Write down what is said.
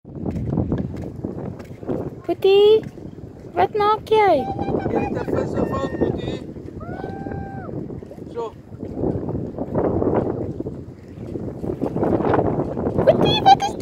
Poetie, wat maak jy? Jy het 'n vis gevang, Boetie. So. Poetie, wat is